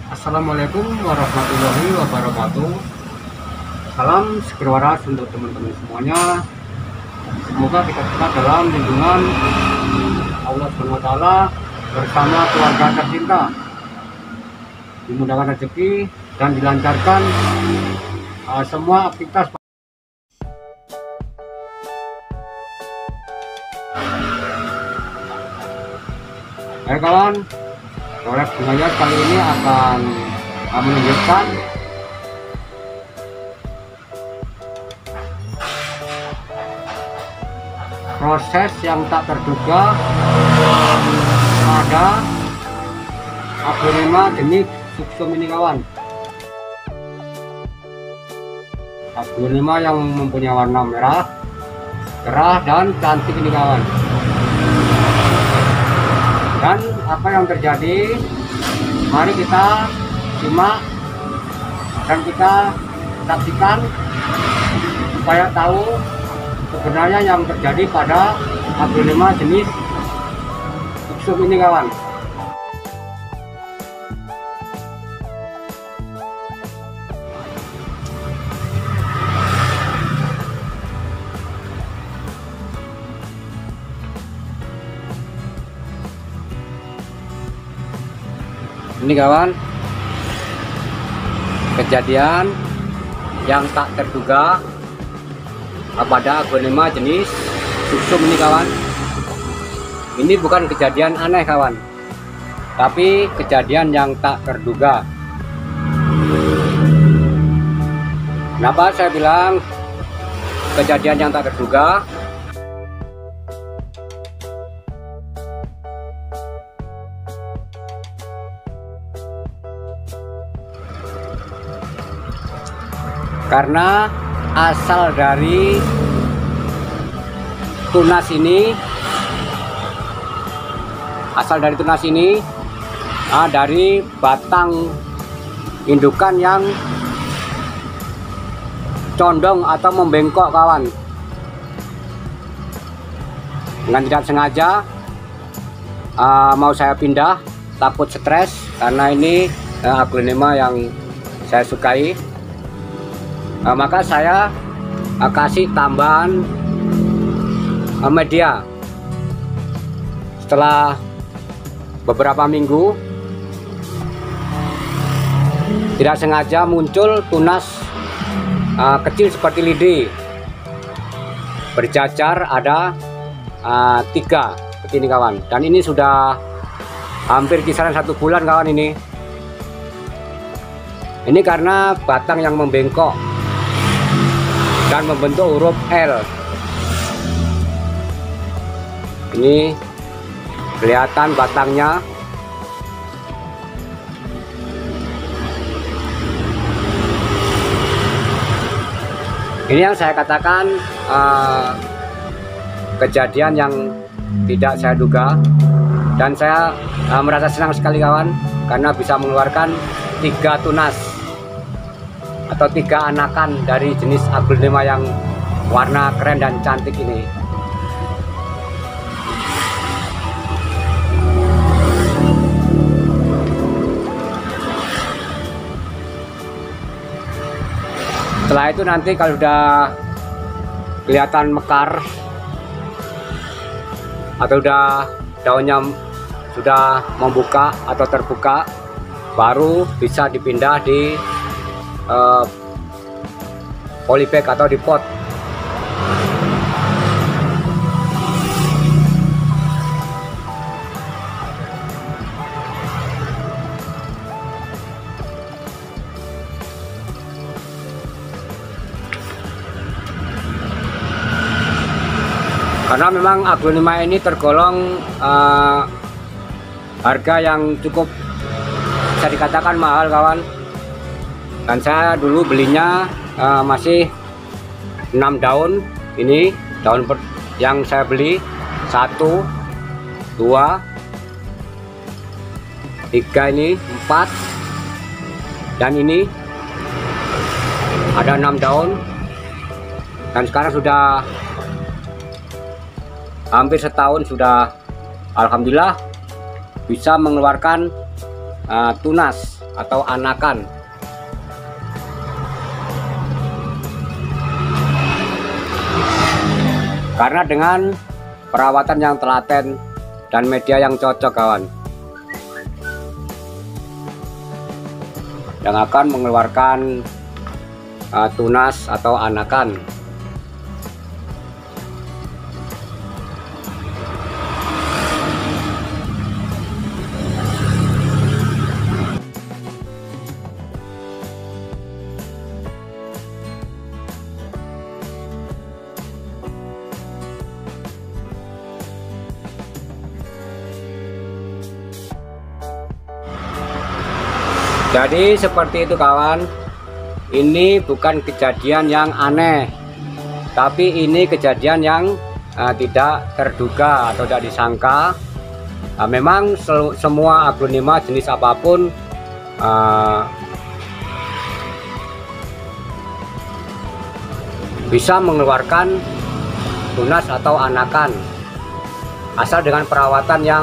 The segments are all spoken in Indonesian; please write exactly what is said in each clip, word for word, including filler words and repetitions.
Assalamualaikum warahmatullahi wabarakatuh. Salam seger waras untuk teman-teman semuanya. Semoga kita tetap dalam lindungan Allah subhanahu wa taala bersama keluarga tercinta, dimudahkan rezeki dan dilancarkan uh, semua aktivitas. Baik kawan, Coret Bunga kali ini akan menunjukkan proses yang tak terduga pada aglonema jenis suksum ini kawan. Aglonema yang mempunyai warna merah, cerah dan cantik ini kawan. Dan apa yang terjadi, mari kita simak dan kita saksikan supaya tahu sebenarnya yang terjadi pada aglonema jenis suksum ini kawan. Ini kawan, kejadian yang tak terduga pada aglonema jenis suksum ini kawan. Ini bukan kejadian aneh kawan, tapi kejadian yang tak terduga. Kenapa saya bilang kejadian yang tak terduga? Karena asal dari tunas ini, asal dari tunas ini, ah, dari batang indukan yang condong atau membengkok kawan. Dengan tidak sengaja ah, mau saya pindah, takut stres karena ini ah, aglonema yang saya sukai. Nah, maka saya uh, kasih tambahan uh, media. Setelah beberapa minggu, tidak sengaja muncul tunas uh, kecil seperti lidi, berjajar ada uh, tiga seperti ini kawan. Dan ini sudah hampir kisaran satu bulan kawan ini. Ini karena batang yang membengkok dan membentuk huruf L. Ini kelihatan batangnya. Ini yang saya katakan uh, kejadian yang tidak saya duga, dan saya uh, merasa senang sekali kawan karena bisa mengeluarkan tiga tunas atau tiga anakan dari jenis aglonema yang warna keren dan cantik ini. Setelah itu nanti kalau sudah kelihatan mekar atau sudah daunnya sudah membuka atau terbuka, baru bisa dipindah di Uh, polybag atau di pot. Karena memang aglonema ini tergolong uh, harga yang cukup bisa dikatakan mahal kawan. Dan saya dulu belinya uh, masih enam daun. Ini daun per, yang saya beli satu, dua, tiga, ini empat, dan ini ada enam daun. Dan sekarang sudah hampir setahun, sudah alhamdulillah bisa mengeluarkan uh, tunas atau anakan. Karena dengan perawatan yang telaten dan media yang cocok kawan, yang akan mengeluarkan uh, tunas atau anakan. Jadi seperti itu kawan, ini bukan kejadian yang aneh, tapi ini kejadian yang uh, tidak terduga atau tidak disangka. Uh, memang semua aglonema jenis apapun uh, bisa mengeluarkan tunas atau anakan, asal dengan perawatan yang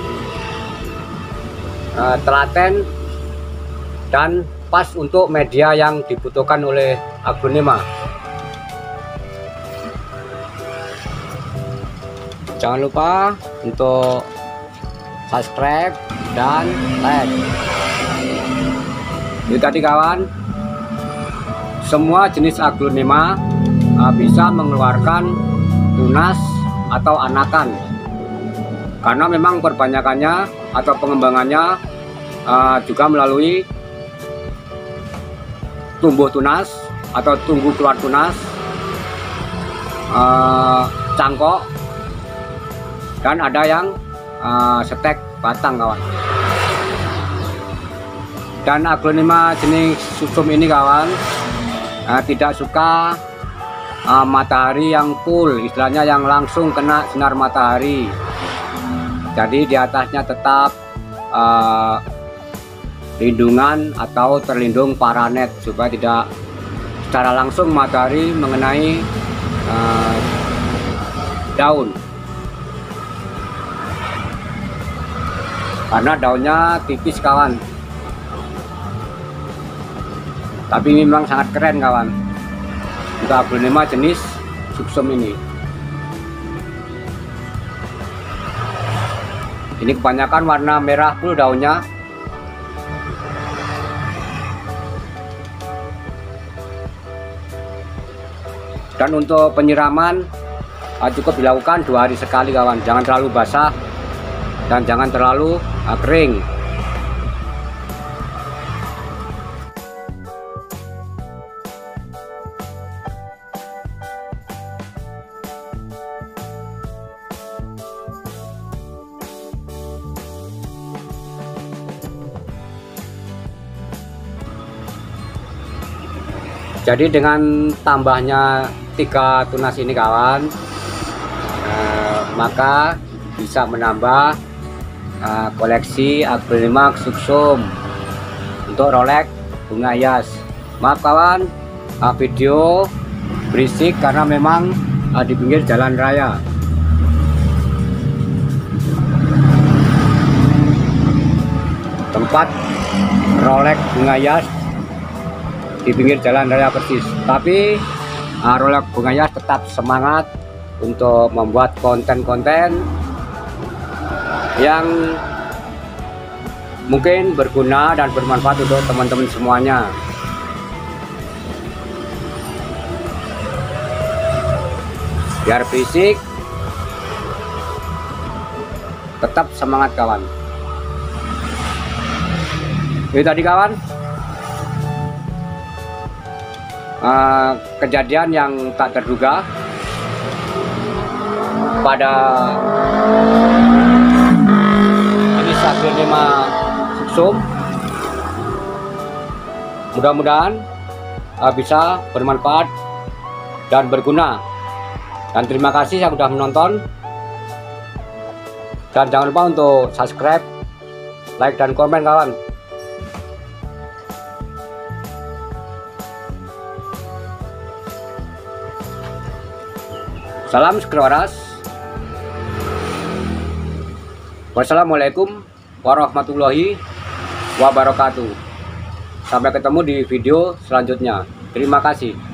uh, telaten dan pas untuk media yang dibutuhkan oleh aglonema. Jangan lupa untuk subscribe dan like. Itu tadi kawan, semua jenis aglonema uh, bisa mengeluarkan tunas atau anakan, karena memang perbanyakannya atau pengembangannya uh, juga melalui tumbuh tunas atau tumbuh keluar tunas, uh, cangkok, dan ada yang uh, setek batang kawan. Dan aglonema jenis susum ini kawan uh, tidak suka uh, matahari yang full, istilahnya yang langsung kena sinar matahari. Jadi di atasnya tetap uh, lindungan atau terlindung paranet supaya tidak secara langsung matahari mengenai uh, daun, karena daunnya tipis kawan, tapi memang sangat keren kawan untuk aglonema jenis susum ini. Ini kebanyakan warna merah full daunnya. Dan untuk penyiraman uh, cukup dilakukan dua hari sekali kawan, jangan terlalu basah dan jangan terlalu uh, kering. Jadi dengan tambahnya tiga tunas ini kawan, eh, maka bisa menambah eh, koleksi aglonema susum untuk rolek bunga hias. Maaf kawan, eh, video berisik karena memang eh, di pinggir jalan raya. Tempat rolek bunga hias di pinggir jalan raya persis, tapi uh, rolek bunga hias tetap semangat untuk membuat konten-konten yang mungkin berguna dan bermanfaat untuk teman-teman semuanya. Biar fisik tetap semangat kawan. Itu tadi kawan, Uh, kejadian yang tak terduga pada jenis aglonema susum. Mudah-mudahan uh, bisa bermanfaat dan berguna. Dan terima kasih yang sudah menonton. Dan jangan lupa untuk subscribe, like, dan komen kawan. Salam sekeras. Wassalamualaikum warahmatullahi wabarakatuh. Sampai ketemu di video selanjutnya. Terima kasih.